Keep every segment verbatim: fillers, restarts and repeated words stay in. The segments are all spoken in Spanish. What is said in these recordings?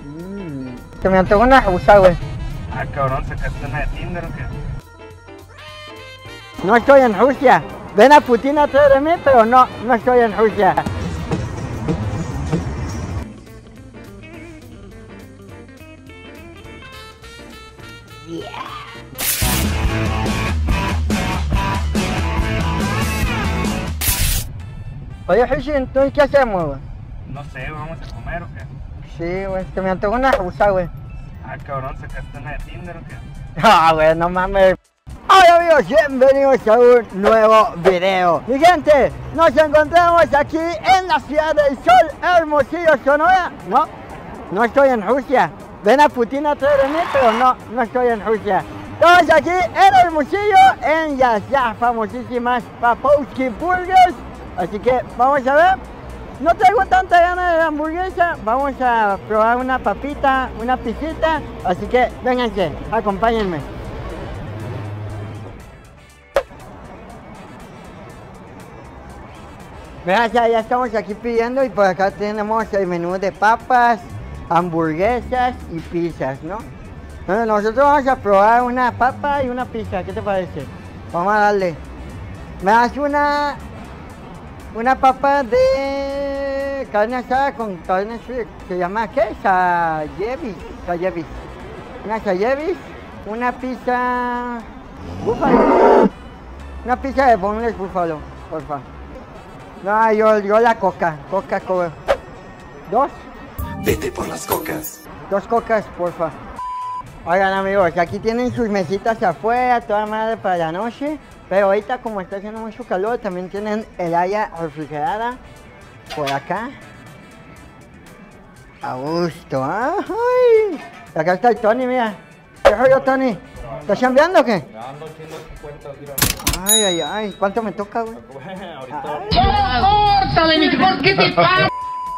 Mm. Se me antojó una justa, güey. Ah, cabrón, ¿sacaste una de Tinder o qué? No estoy en Rusia. Ven a Putin atrás de mí, pero no, no estoy en Rusia. Yeah. Oye, Rishi, ¿entonces qué hacemos, güey? No sé, ¿vamos a comer o qué? Sí, güey, se me antojó una rusa, güey. Ah, cabrón, ¿sacaste una de Tinder o qué? Ah, güey, no mames. Hola amigos, bienvenidos a un nuevo video. Mi gente, nos encontramos aquí en la ciudad del sol, Hermosillo, Sonora. No, no estoy en Rusia. Ven a Putin atrás de mí, pero no, no estoy en Rusia. Estamos aquí en Hermosillo, en las ya famosísimas Papowski Burgers. Así que vamos a ver. No tengo tanta gana de la hamburguesa. Vamos a probar una papita, una pisita. Así que vénganse, acompáñenme. Vean, ya, ya estamos aquí pidiendo y por acá tenemos el menú de papas, hamburguesas y pizzas, ¿no? Bueno, nosotros vamos a probar una papa y una pizza. ¿Qué te parece? Vamos a darle. Me das una... Una papa de carne asada con carne frita, se llama ¿qué? Sayevis, sayevis. Una sayevis, una pizza búfalo. Una pizza de boneless búfalo, por favor. No, yo, yo la coca, coca cola. ¿Dos? Vete por las cocas. Dos cocas, por favor. Oigan amigos, aquí tienen sus mesitas afuera, toda madre para la noche. Pero ahorita como está haciendo mucho calor, también tienen el área refrigerada por acá. A gusto, ay. Acá está el Tony, mira. ¿Qué rollo, Tony? ¿Estás chambeando o qué? Ando ciento cincuenta, Ay, ay, ay. ¿Cuánto me toca, güey? ahorita. ¡Córtale, mi amor! ¿Qué te pasa?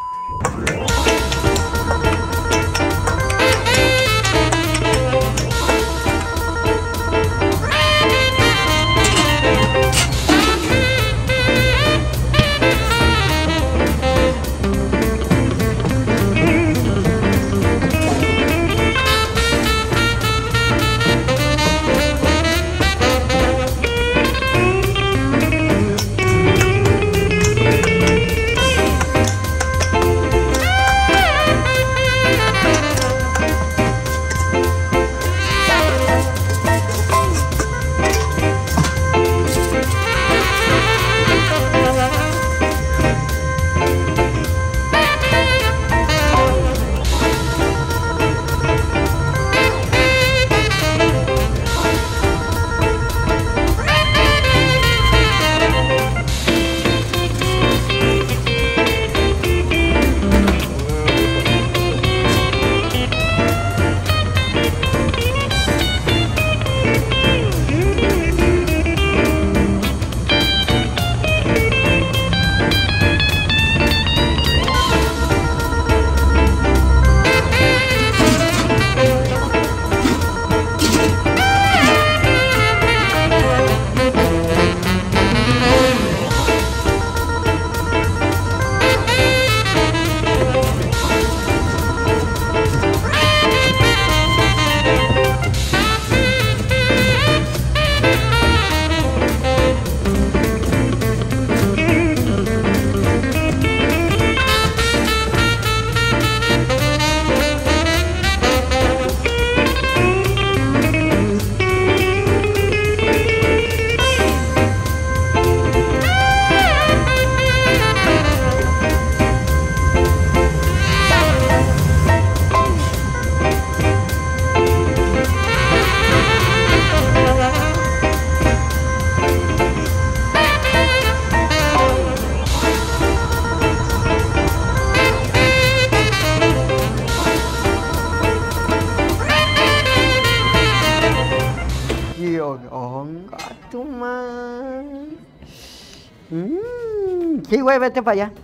Mmm, sí, güey, vete para allá.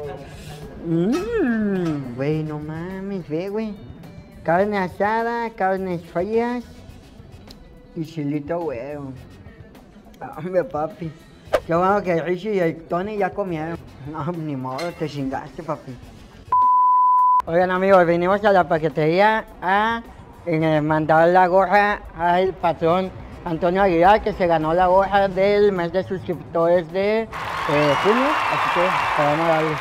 Mmm, güey, no mames, ve, güey. Carne asada, carnes frías y chilito, güey. Hombre, papi. Qué bueno que Richie y el Tony ya comieron. No, ni modo, te chingaste, papi. Oigan amigos, vinimos a la paquetería a eh, mandar la gorra al patrón Antonio Aguilar, que se ganó la gorra del mes de suscriptores de eh, junio, así que vamos a darle.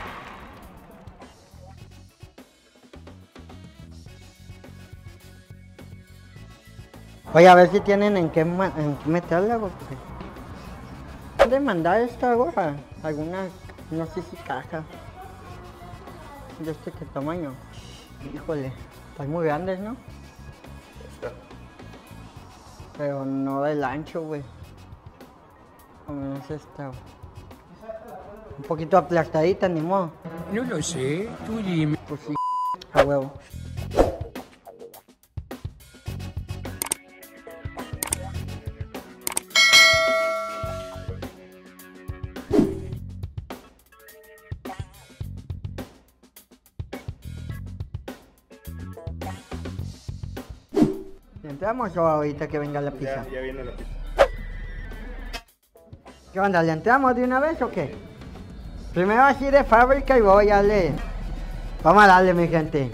Oye, a ver si tienen en qué, en qué meterla, porque ¿dónde mandar esta gorra? Alguna, no sé si caja. ¿De este qué tamaño? Híjole, están muy grandes, ¿no? Pero no del ancho, güey. Como menos esta, güey. Un poquito aplastadita, ni modo. No lo sé, tú dime. Pues sí, a huevo. ¿Entramos o ahorita que venga la pizza? Ya, ya viene la pizza. ¿Qué onda? ¿Le entramos de una vez o qué? Primero así de fábrica y voy a darle. Vamos a darle, mi gente.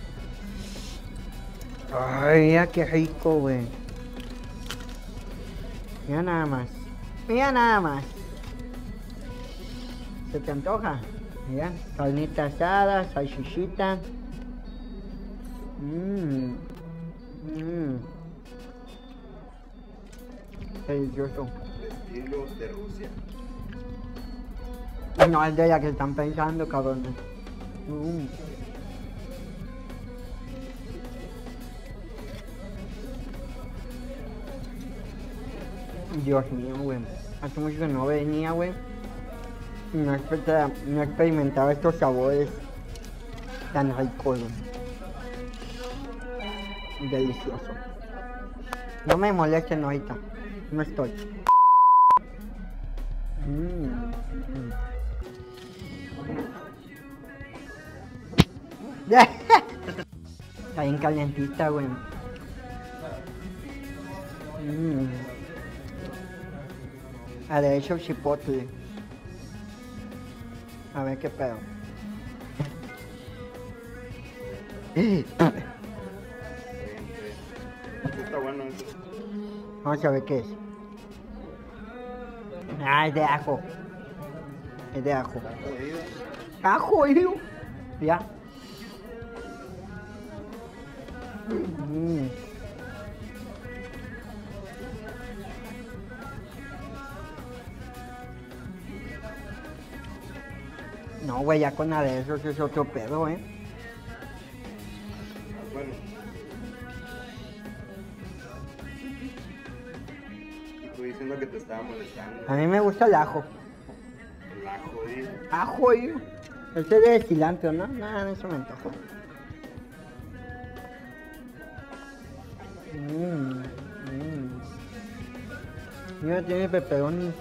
Ay, mira qué rico, güey. Mira nada más. Mira nada más. ¿Se te antoja? Mira, carnita asada, salchichita. Mmm. Mmm. Delicioso. Estilo de Rusia. No, es de la que están pensando, cabrones. Mm. Dios mío, güey. Hace mucho que no venía, güey. No, exper- no experimentaba estos sabores tan ricos, güey. Delicioso. No me molesten ahorita. No estoy. Mm. Mm. Está bien calientita, güey. Mm. Ah, de hecho chipotle. A ver qué pedo. Está bueno eso. Vamos a ver qué es. Ah, es de ajo. Es de ajo. Ajo, hijo. Ya. Mm. No, güey, ya con nada de eso es otro pedo, eh. Bueno. Y tú diciendo que te estaba molestando. A mí me gusta el ajo. El ajo, dice. Ajo, hijo. Este es de cilantro, ¿no? Nada, no, eso me antoja. Mmm. Mmm. Mira, tiene pepperoni.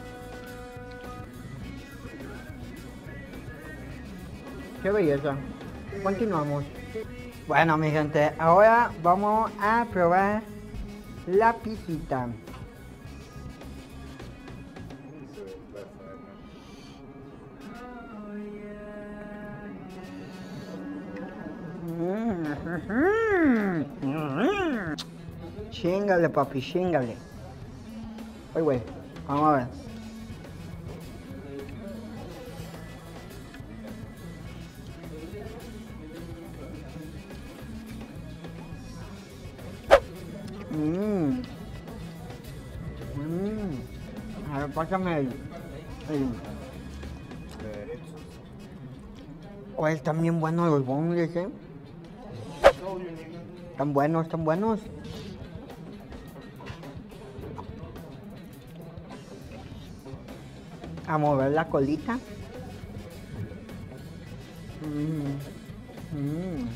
Qué belleza. Continuamos. Bueno, mi gente, ahora vamos a probar la pisita. Chíngale, papi, chíngale. Ay, güey, vamos a ver. Mmm. Mmm. A ver, pásame el... el... Oye, están bien buenos los boneless, eh. Están buenos, están buenos. A mover la colita. Mmm. Mmm.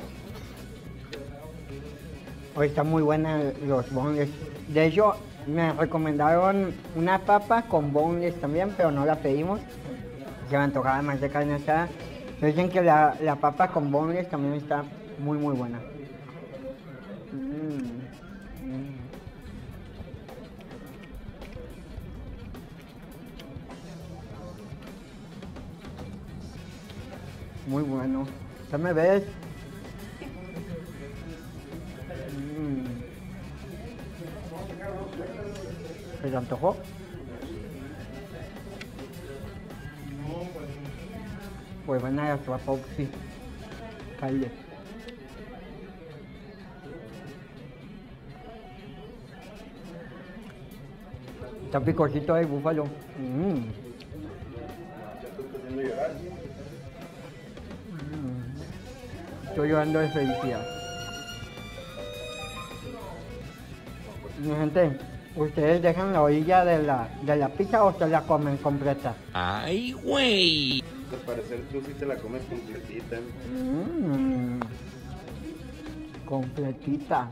Hoy están muy buenas los boneless. De hecho, me recomendaron una papa con boneless también, pero no la pedimos. Se me antojaba más de carne asada. Dicen que la, la papa con boneless también está muy muy buena. Mm, mm. Muy bueno. ¿Qué me ves? Mm. ¿Se te antojó? Pues van a ir a Foxy. Calle. Está picosito ahí, búfalo. Mm. Ya te está haciendo llorar. Mm. Estoy llorando de felicidad. Mi gente, ¿ustedes dejan la orilla de la, de la pizza o se la comen completa? Ay, güey. Al parecer tú sí te la comes completita. Mm. Completita.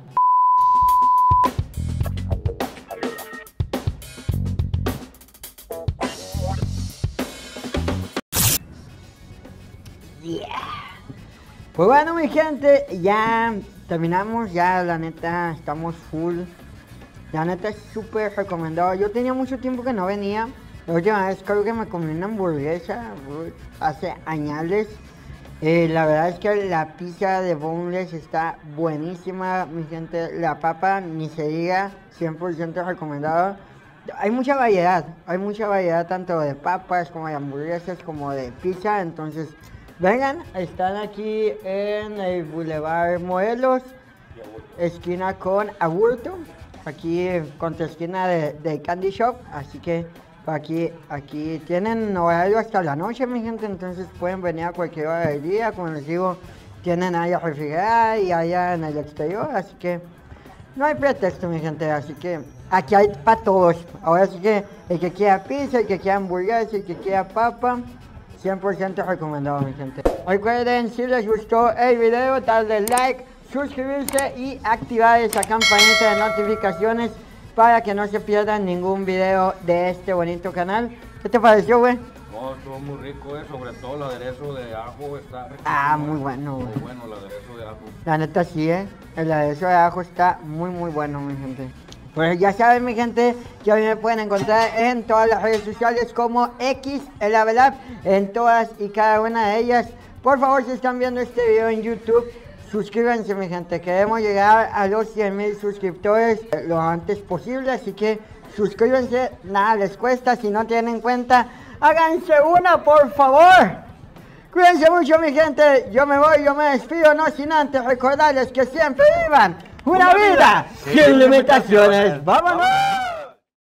Yeah. Pues bueno, mi gente, ya terminamos, ya la neta estamos full. La neta es súper recomendado. Yo tenía mucho tiempo que no venía. La última vez creo que me comí una hamburguesa uy, hace años. Eh, la verdad es que la pizza de boneless está buenísima, mi gente. La papa, ni se diga, cien por ciento recomendado. Hay mucha variedad, hay mucha variedad tanto de papas como de hamburguesas como de pizza. Entonces, vengan, están aquí en el Boulevard Morelos, esquina con Aburto, aquí contra esquina de, de Candy Shop. Así que aquí, aquí tienen horario hasta la noche, mi gente, entonces pueden venir a cualquier hora del día. Como les digo, tienen área refrigerada y allá en el exterior, así que no hay pretexto, mi gente. Así que aquí hay para todos. Ahora sí que el que quiera pizza, el que quiera hamburguesa, el que quiera papa, cien por ciento recomendado, mi gente. Recuerden, si les gustó el video, darle like, suscribirse y activar esa campanita de notificaciones para que no se pierdan ningún video de este bonito canal. ¿Qué te pareció, güey? No, estuvo muy rico, eh. Sobre todo el aderezo de ajo está rico. Ah, muy bueno, güey. Muy bueno el aderezo de ajo. La neta sí, eh. El aderezo de ajo está muy, muy bueno, mi gente. Pues ya saben, mi gente, que hoy me pueden encontrar en todas las redes sociales como X, el Avelab, en todas y cada una de ellas. Por favor, si están viendo este video en YouTube, suscríbanse, mi gente. Queremos llegar a los cien mil suscriptores lo antes posible, así que suscríbanse, nada les cuesta. Si no tienen cuenta, háganse una, por favor. Cuídense mucho, mi gente. Yo me voy, yo me despido, no sin antes recordarles que siempre vivan una vida sin limitaciones. ¡Vámonos!